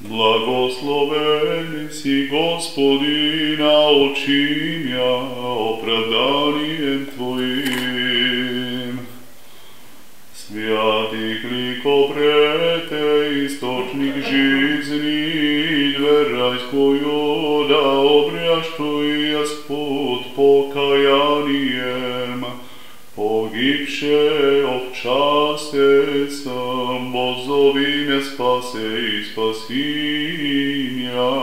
Blagosloven si, Gospodi, na oči mja, opravdanijem Tvojim. Svjati kliko prete, istočnik žizni, dverajskoju da obrjaštuj pod pokajanijem. Pogibše ovčaste sam, bozovi me spase i spasinja.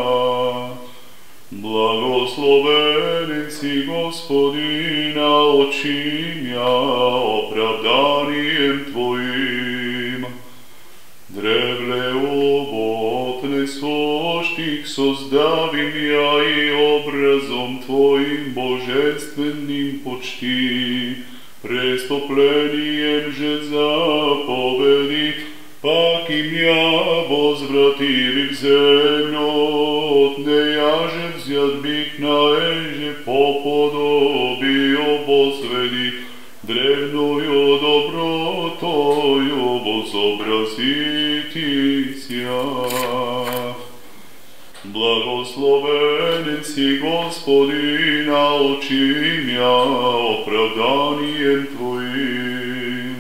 Blagosloven si, Gospodi, na oči mja, opravdanijem Tvojim. Drevle obotne soštih sozdavim ja i obrazom Tvojim božestvenim počti. Prestoplenjem že zapovedi, pak im ja voзвратив v zemlju, otne jaže vzjat bih na eže po podobi obosvedi, drevnoju dobrotoju vozobraziti sja. Blagosloven si, Gospodi, na oči mja, opravdanijem Tvojim.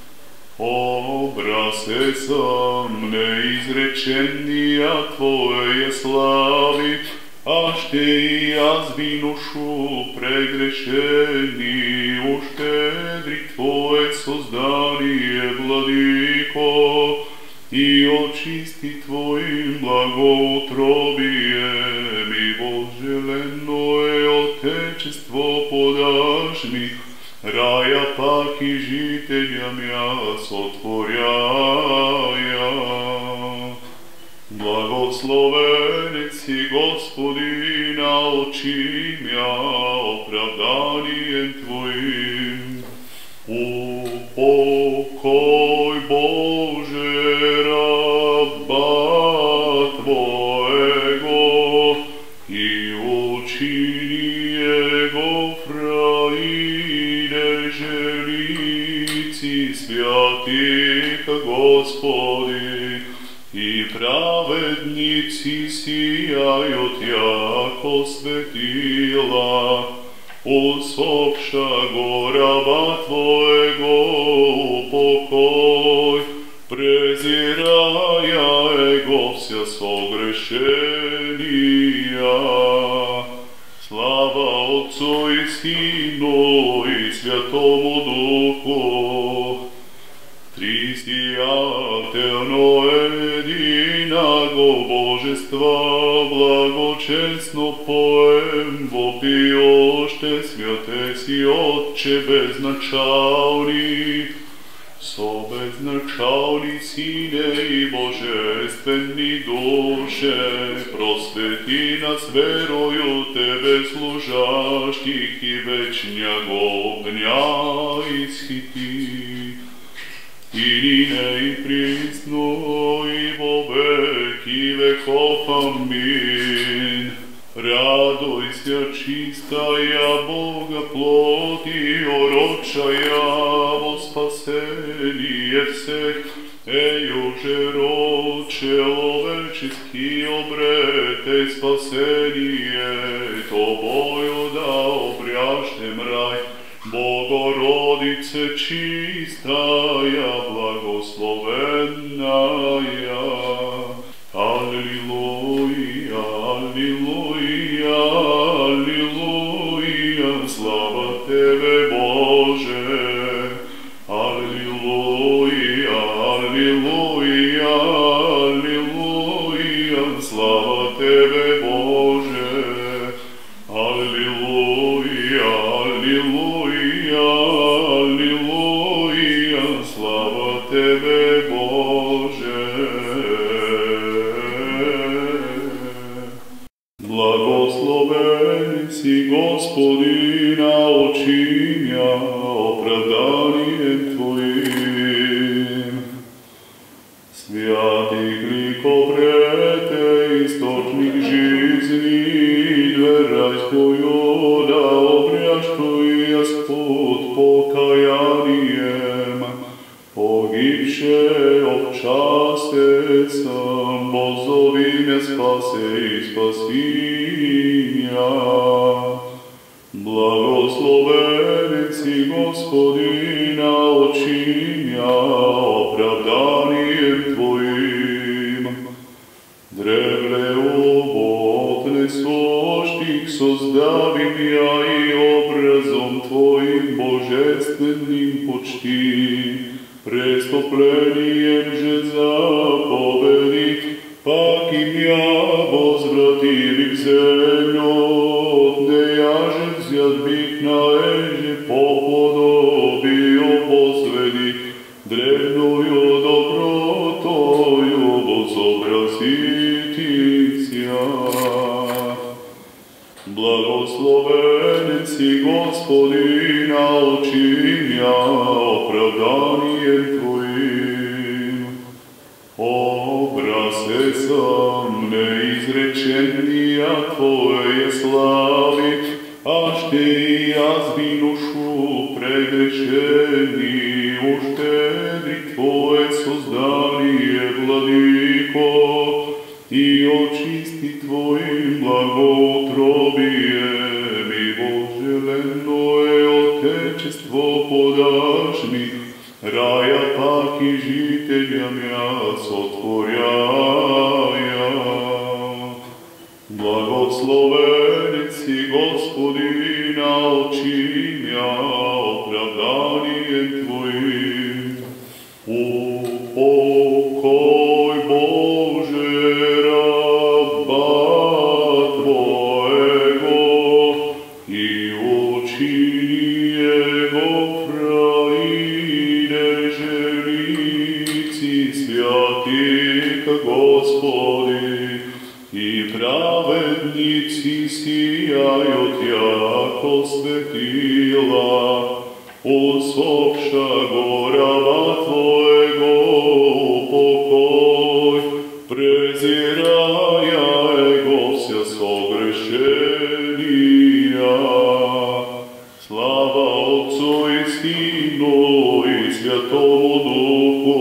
Obrase sam neizrečenija Tvoje slavi, ašte i jazbinušu pregrešeni, uštedri Tvoje sozdanije, Vladiko, i očisti Tvojim blagoutrobijem i voželeno je Otečestvo podaš mi, raja pak i žiteljam ja sotvorjaja. Blagosloven si, Gospodi, na oči mja, opravdanijem Tvojim. Upokoj Bože raba Tvojego i učini Jego frajine želici svjatih, Gospodi, i pravednici sijaju jako svetila. Usopša goraba Tvojego upokoj, preziraja ego vся sogrešenija. Slava Otcu i Sinu i Svjatomu Duhu, Trisijatelno jedinago Božestva, blagočesno poem vopiošte, svjate si Otče beznačavni, so beznačavni Sine i božestveni duše, prosveti nas veruju Tebe služaštih i večnjeg ognja ishiti. Inine i prisno i vo veki vekov, amin. Radoj se čistaya Boga ploti, oročaja vo spasenije vseh, ejuže roče lovečeski obrete spasenije, Tobою da obrjaštem raj, Bogorodice čistaya, blagoslovennaja. Alleluja, alleluja, alleluja, slava Tebe Bože. Alleluja, alleluja, alleluja, slava Tebe Bože. Alleluja, alleluja, alleluja, slava Tebe Bože. Blagosloven si, Gospodi, na oči mja, opravdanijem Tvojim. Svjatih liko prete, istočnik žizni, dverajskoju da obrjaštuj pod pokajanijem. Pogibše ovčaste sam, Zови мя, спасе и спаси мя. Благословен си, Господина, очи мя, оправданием Твоим. Древле оботне соштих, создави мя и образом Твоим божественным почти. Преступлением же заповеди, пак и мя возвратили в землю, отнея же взят бих на еже по подобию посреди, древною добротою возобразитися. Благословен си, Господина, очи мя, оправданием Твоим. Образе сам неизречения Твоje слави, аж Те и аз виношу прегрешени, уштедри Твое создание, Владико, и очисти Твоим благоутробием, и вожделенное Отечество подашь ми, рая пак и жителям я сотворяя. Благословен си, Господина, очи мя, оправданием Твоим. Упокой, Боже, раба Твоего, и учини Его праиде желици святых, Господи, и праведницы сияют, яко светила, усопшего раба Твоего упокой, презирая Его все согрешения. Слава Отцу и Сыну и Святому Духу,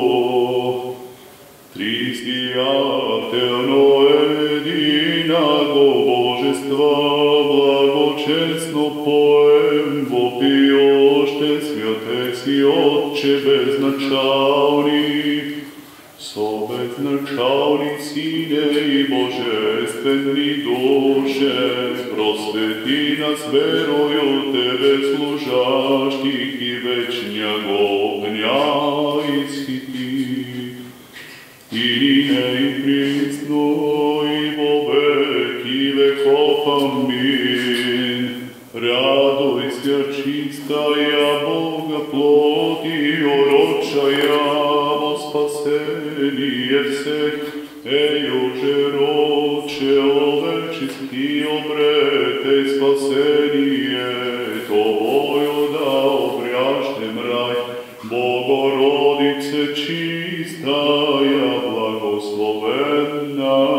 Тристиятельно единаго Божества, благочестно поем вопиёще, святе си Отче безначални, со безначални Сине и Божественни Душе, просвети нас верою Тебе служащих и вечняго огня исхити. И нине и присно и во веки веков. Аминь. Радуйся, чистая Бога плоть и урочая во спасение всех, уже роче овеческий обрете спасение Твою да обряжем рай, Богородице чистая, благословенна.